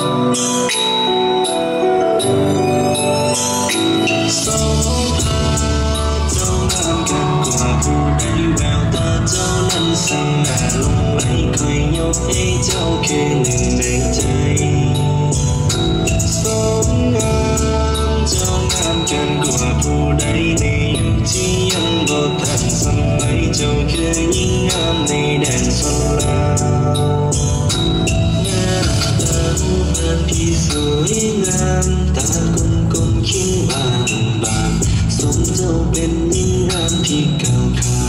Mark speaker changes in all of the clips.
Speaker 1: สองตาเจ้างามกันกว่าผู้ใดแววตาเจ้านั้นสั่งหน้าลงไหลคอยยกให้เจ้าคือหนึ่งในใจสองงามเจ้างามกันกว่าผู้ใดในยุคที่ยังบ่ทันสมัยเจ้าคือยิ่งงามในแดนสลาวหน้าตารูปอันที่สวยงามตากลมๆคิ้วบางสมเจ้าเป็นยิ่งงามที่ก้าวขา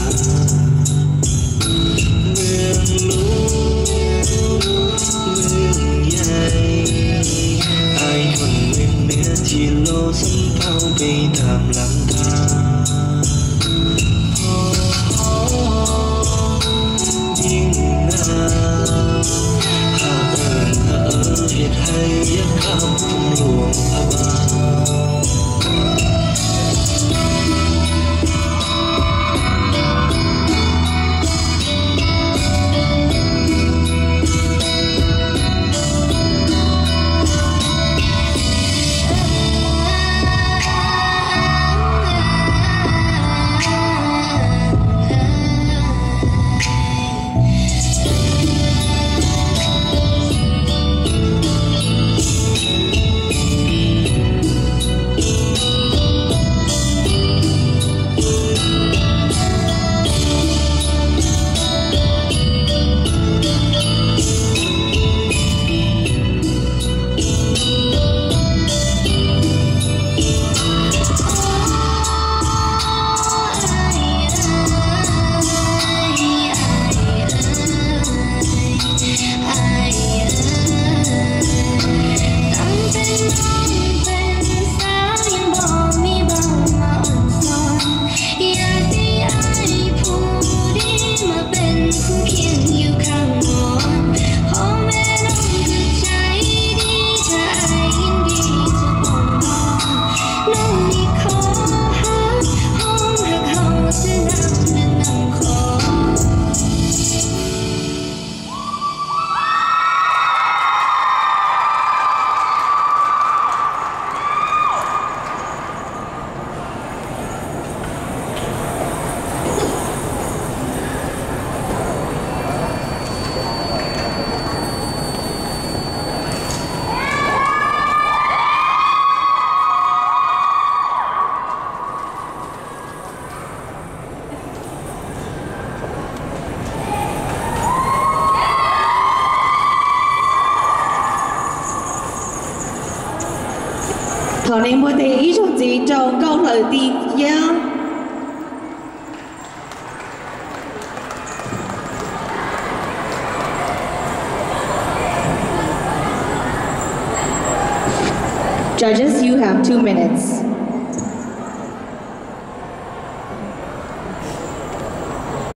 Speaker 1: เมืองหลวงเมืองใหญ่อายคนเมืองเหนือที่โลสัมเภาไปตามลำธารยิ่งงามหาเอิญเหตุให้ยักษ์คำหลวงพระบาง
Speaker 2: 可能我哋呢場節奏講嚟啲嘢。Judges, you have 2 minutes.